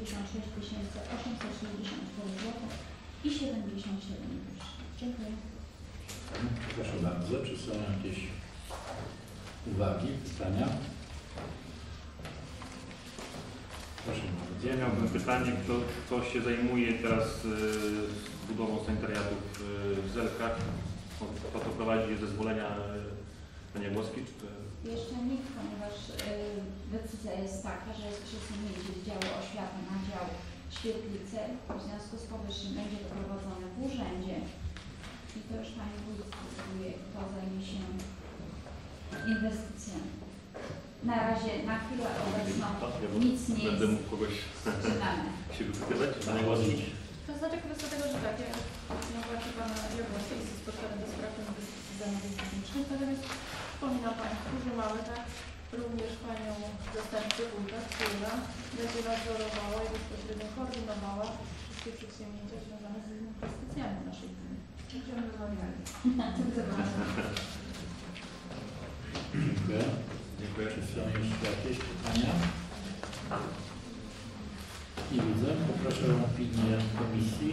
196 864 zł i 77 groszy. Dziękuję. Proszę bardzo, czy są jakieś uwagi, pytania? Proszę bardzo. Ja miałbym pytanie, kto się zajmuje teraz budową sanitariatów w Zelkach? Kto to prowadzi zezwolenia, panie Włoski? Czy to... Jeszcze nikt, ponieważ decyzja jest taka, że jest przesunięcie z działu oświaty na dział Świetlice. W związku z powyższym będzie to prowadzone w urzędzie i to już pani wójt decyduje, kto zajmie się inwestycjami. Na razie, na chwilę obecną nic nie jest. Będę mógł kogoś się wypytywać? To znaczy kwestia tego, że tak, ja właśnie pana Jogłowska jest spotkany do spraw inwestycji zamówień publicznych, natomiast wspominał Państwu, że mamy tak również Panią zastępcę wójta, która będzie nadzorowała i bezpośrednio koordynowała wszystkie przedsięwzięcia związane z inwestycjami w naszej gminy. Będziemy rozmawiali. Dziękuję. Dziękuję. Czy są jeszcze jakieś pytania? Nie widzę. Poproszę o opinię komisji.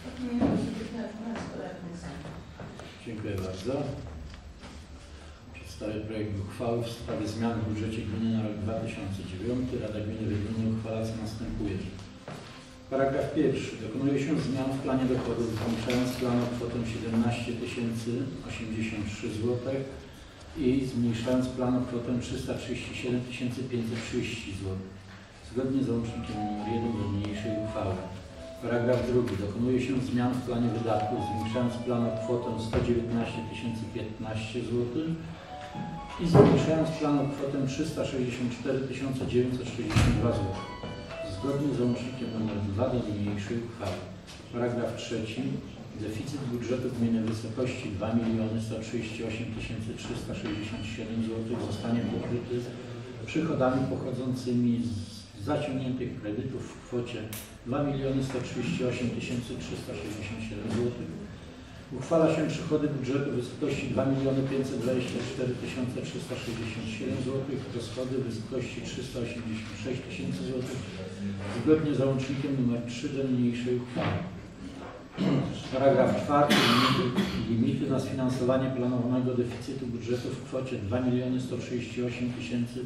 Dziękuję bardzo. Przedstawię projekt uchwały w sprawie zmian w budżecie gminy na rok 2009. Rada Gminy Wiedliny uchwala co następuje. Paragraf pierwszy. Dokonuje się zmian w planie dochodów, zwiększając plan o kwotę 17 083 zł i zmniejszając plan o kwotę 337 530 zł. Zgodnie z załącznikiem nr 1 do niniejszej uchwały. Paragraf drugi. Dokonuje się zmian w planie wydatków, zwiększając plan o kwotę 119 015 zł i zmniejszając plan o kwotę 364 962 zł. Zgodnie z załącznikiem nr 2 do niniejszej uchwały. Paragraf trzeci. Deficyt budżetu gminy w wysokości 2 138 367 zł zostanie pokryty przychodami pochodzącymi z zaciągniętych kredytów w kwocie 2 138 367 zł. Uchwala się przychody budżetu w wysokości 2 524 367 zł, rozchody w wysokości 386 000 zł, zgodnie z załącznikiem nr 3 do niniejszej uchwały. Paragraf czwarty. Limity na sfinansowanie planowanego deficytu budżetu w kwocie 2 138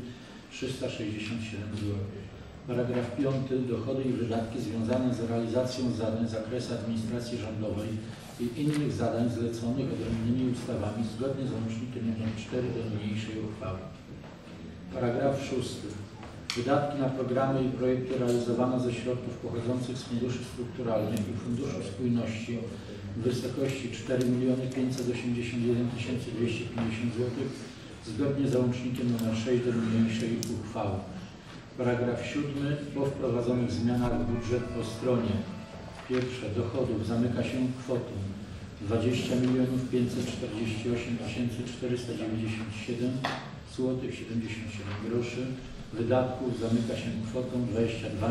367 zł. Paragraf 5. Dochody i wydatki związane z realizacją zadań z zakresu administracji rządowej i innych zadań zleconych odrębnymi ustawami zgodnie z załącznikiem nr 4 do niniejszej uchwały. Paragraf 6. Wydatki na programy i projekty realizowane ze środków pochodzących z funduszy strukturalnych i Funduszu Spójności w wysokości 4 581 250 zł zgodnie z załącznikiem nr 6 do niniejszej uchwały. Paragraf 7. Po wprowadzonych zmianach w budżet po stronie pierwsze dochodów zamyka się kwotą 20 548 497 zł 77 groszy. Wydatków zamyka się kwotą 22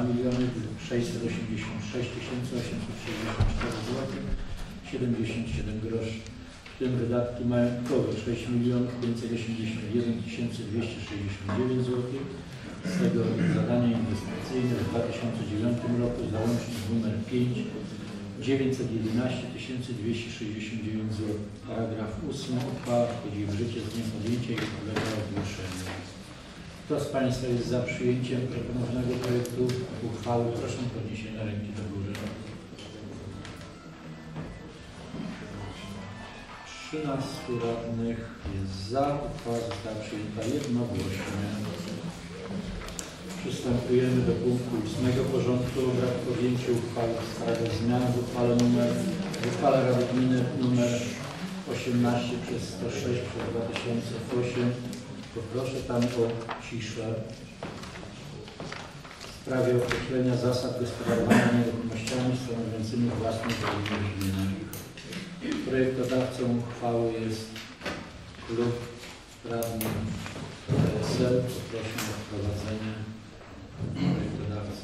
686 864 zł 77 groszy. W tym wydatki majątkowe 6 581 269 zł. Z tego zadania inwestycyjne w 2009 roku załącznik nr 5 911 269 zł. Paragraf 8. Uchwała wchodzi w życie z dniem podjęcia i podlega ogłoszeniu. Kto z Państwa jest za przyjęciem proponowanego projektu uchwały? Proszę o podniesienie ręki do góry. 13 radnych jest za. Uchwała została przyjęta jednogłośnie. Przystępujemy do punktu 8 porządku obrad. Podjęcie uchwały w sprawie zmian w uchwale Rady Gminy nr 18/106/2008. Poproszę tam o ciszę. W sprawie określenia zasad gospodarowania nieruchomościami stanowiącymi własność gminy. Projektodawcą uchwały jest klub radny PSL. Poproszę o wprowadzenie projektodawcy.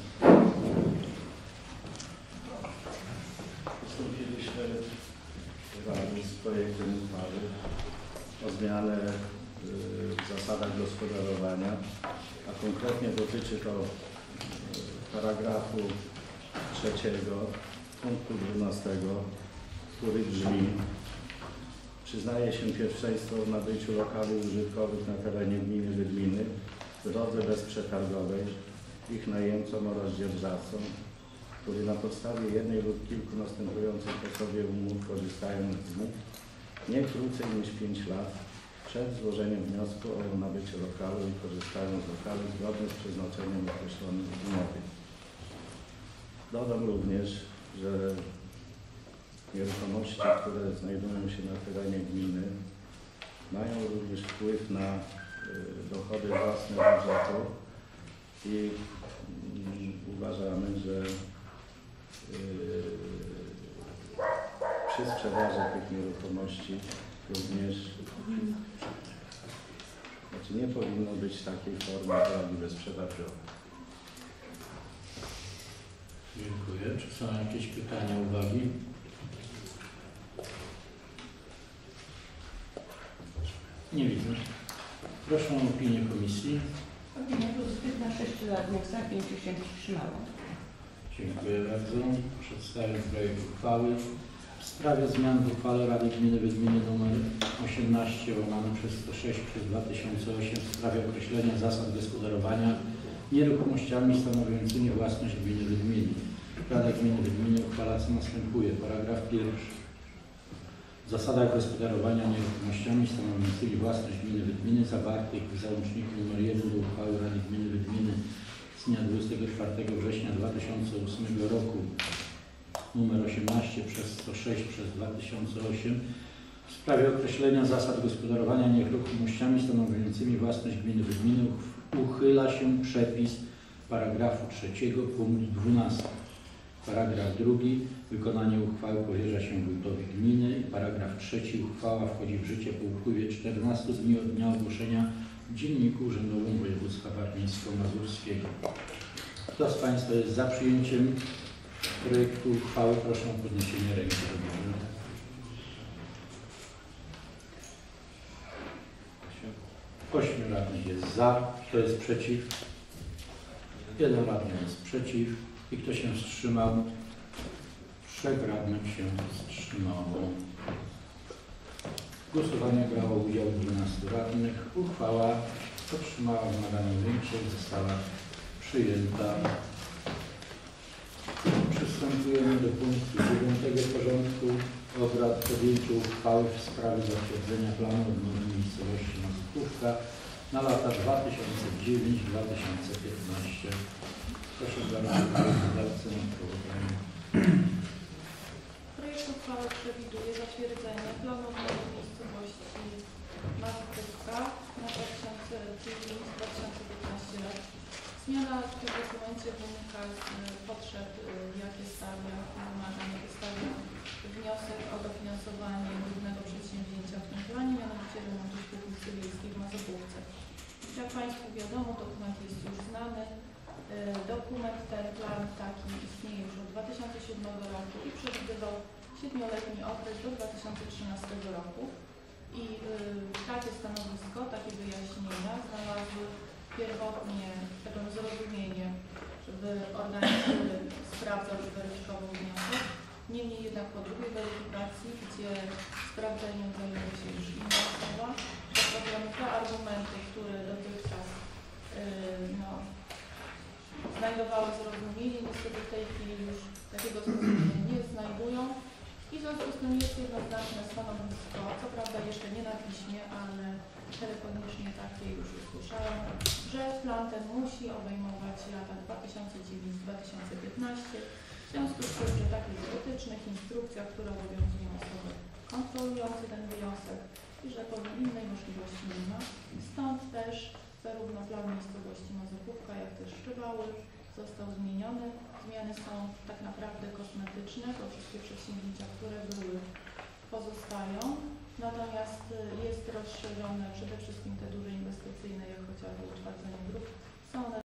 Przystąpiliśmy z projektem uchwały o zmianę w zasadach gospodarowania, a konkretnie dotyczy to ta paragrafu 3 punktu 12, który brzmi: przyznaje się pierwszeństwo w nabyciu lokali użytkowych na terenie gminy Wydminy w drodze bezprzetargowej ich najemcom oraz dzierżawcom, którzy na podstawie jednej lub kilku następujących po sobie umów korzystają z nich nie krócej niż 5 lat przed złożeniem wniosku o nabycie lokalu i korzystają z lokalu zgodnie z przeznaczeniem określonym w umowie. Dodam również, że nieruchomości, które znajdują się na terenie gminy, mają również wpływ na dochody własne budżetu i uważamy, że przy sprzedaży tych nieruchomości również nie powinno być takiej formy drogi bezprzetargowej. Dziękuję. Czy są jakieś pytania, uwagi? Nie widzę. Proszę o opinię komisji. Opinia pozytywna, 6 radnych za, 5 się wstrzymało. Dziękuję bardzo. Przedstawiam projekt uchwały w sprawie zmian w uchwale Rady Gminy Wydminy nr 18/106/2008 w sprawie określenia zasad gospodarowania nieruchomościami stanowiącymi własność Gminy Wydminy. Rada Gminy Wydminy uchwala co następuje. Paragraf 1. W zasadach gospodarowania nieruchomościami stanowiącymi własność Gminy Wydminy zawartych w załączniku nr 1 do uchwały Rady Gminy Wydminy z dnia 24 września 2008 roku nr 18/106/2008 w sprawie określenia zasad gospodarowania nieruchomościami stanowiącymi własność Gminy Wydminy uchyla się przepis paragrafu 3 punkt 12. Paragraf 2. Wykonanie uchwały powierza się wójtowi gminy. Paragraf 3. Uchwała wchodzi w życie po upływie 14 dni od dnia ogłoszenia w Dzienniku Urzędowym Województwa Warmińsko-Mazurskiego. Kto z Państwa jest za przyjęciem projektu uchwały? Proszę o podniesienie ręki do góry. 8 radnych jest za. Kto jest przeciw? 1 radny jest przeciw. I kto się wstrzymał? 3 radnych się wstrzymało. W głosowaniu brało udział 12 radnych. Uchwała otrzymała wymaganą większość, została przyjęta. Przystępujemy do punktu 9 porządku obrad: podjęcie uchwały w sprawie zatwierdzenia planu odnowy miejscowości Mazurkówka na lata 2009-2015. Proszę bardzo, sprawozdawcę o prowadzenie. Projekt uchwały przewiduje zatwierdzenie planu odnowy miejscowości Mazurkówka na 2009-2015 rok. Zmiana w tym dokumencie wynika z potrzeb, jakie stawia, wymagań, jakie stawia wniosek o dofinansowanie głównego przedsięwzięcia w tym planie, mianowicie remontu świetlicy wiejskiej w Mazurkówce. Jak Państwu wiadomo, dokument jest już znany. Dokument ten, plan taki istnieje już od 2007 roku i przewidywał 7-letni okres do 2013 roku. I takie stanowisko, takie wyjaśnienia znalazły pierwotnie zrozumienie w organie, który sprawdzał i weryfikował wniosek. Niemniej jednak po drugiej weryfikacji, gdzie sprawdzeniem zajmuje się już inna osoba, postawiono te argumenty, które dotychczas znajdowały zrozumienie, niestety w tej chwili już takiego zrozumienia nie znajdują i w związku z tym jest jednoznaczne stanowisko, co prawda jeszcze nie na piśmie, ale telefonicznie takie już usłyszałam, że plan ten musi obejmować lata 2009-2015, w związku z tym, że tak jest w wytycznych, instrukcjach, które obowiązują osoby kontrolujące ten wniosek i że innej możliwości nie ma. Stąd też zarówno plan miejscowości Mazurkówka, jak też Szczywały został zmieniony. Zmiany są tak naprawdę kosmetyczne, bo wszystkie przedsięwzięcia, które były, pozostają. Natomiast jest rozszerzone przede wszystkim te duże inwestycyjne, jak chociażby utwardzenie dróg. Są one